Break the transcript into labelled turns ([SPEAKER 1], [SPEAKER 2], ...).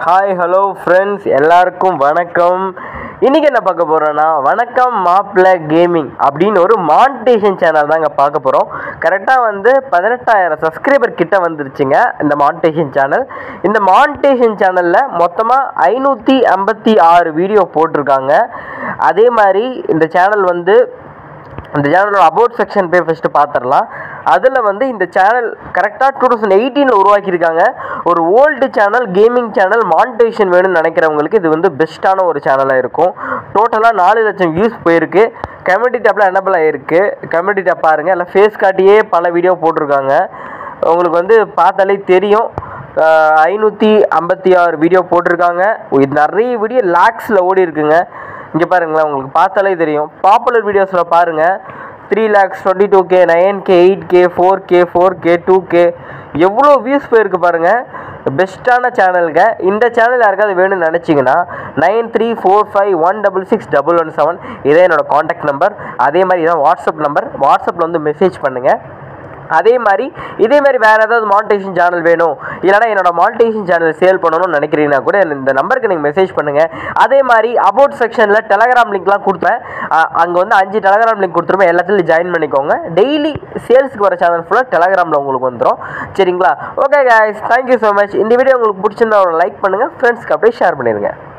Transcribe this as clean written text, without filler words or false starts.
[SPEAKER 1] Hi hello friends, எல்லாருக்கும் வணக்கம். இன்றைக்கி என்ன பார்க்க போகிறோன்னா, வணக்கம் மாப்பிள்ள கேமிங் அப்படின்னு ஒரு மானிட்டேஷன் சேனல் தாங்க பார்க்க போகிறோம். கரெக்டாக 18,000 சப்ஸ்கிரைபர் கிட்ட வந்துருச்சுங்க இந்த மானிட்டேஷன் சேனல். இந்த மானிட்டேஷன் சேனலில் மொத்தமாக 556 வீடியோ போட்டிருக்காங்க. அதே மாதிரி இந்த சேனலோட அபவுட் செக்ஷன் போய் ஃபஸ்ட்டு பார்த்துடலாம். அதில் இந்த சேனல் கரெக்டாக 2018 உருவாக்கியிருக்காங்க. ஒரு old channel, gaming channel, monetization வேணும்னு நினைக்கிறவங்களுக்கு இது பெஸ்ட்டான ஒரு சேனலாக இருக்கும். டோட்டலாக 4 லட்சம் வியூஸ் போயிருக்கு. கம்யூனிட்டி டேப்பில் எனபிள் ஆகிருக்கு. கம்யூனிட்டி டேப் பாருங்கள், எல்லாம் ஃபேஸ் காட்டியே பல வீடியோ போட்டிருக்காங்க. உங்களுக்கு பார்த்தாலே தெரியும். 556 வீடியோ போட்டிருக்காங்க. இது நிறைய வீடியோ லேக்ஸில் ஓடி இருக்குங்க. இங்கே பாருங்களேன், உங்களுக்கு பார்த்தாலே தெரியும். பாப்புலர் வீடியோஸில் பாருங்கள், 3,22,000, 9K, 8K, 4K, 4K, 2K எவ்வளோ வியூஸ் போயிருக்கு பாருங்கள். பெஸ்ட்டான சேனலுங்க. இந்த சேனல் யாருக்காவது வேணும்னு நினச்சிங்கன்னா 9345166117 இதே என்னோடய காண்டாக்ட் நம்பர். அதே மாதிரி இதான் வாட்ஸ்அப் நம்பர். வாட்ஸ்அப்பில் மெசேஜ் பண்ணுங்கள். இதே மாதிரி வேறு ஏதாவது மானிட்டேஷன் சேனல் வேணும், இல்லைனா என்னோடய மானிட்டேஷன் சேனல் சேல் பண்ணணும்னு நினைக்கிறீங்கன்னா கூட இந்த நம்பருக்கு நீங்கள் மெசேஜ் பண்ணுங்கள். அதே மாதிரி அபவுட் செக்ஷனில் டெலகிராம் லிங்க்லாம் கொடுப்பேன். அங்கே 5 டெலகிராம் லிங்க் கொடுத்துருப்பேன். எல்லாத்துலையும் ஜாயின் பண்ணிக்கோங்க. டெய்லி சேல்ஸுக்கு வர சேனல் ஃபுல்லாக டெலகிராமில் உங்களுக்கு வந்துடும். சரிங்களா? Okay guys, thank you so much. இந்த வீடியோ உங்களுக்கு பிடிச்சிருந்தா ஒரு லைக் பண்ணுங்கள். ஃப்ரெண்ட்ஸ்க்கு அப்படியே ஷேர் பண்ணிடுங்க.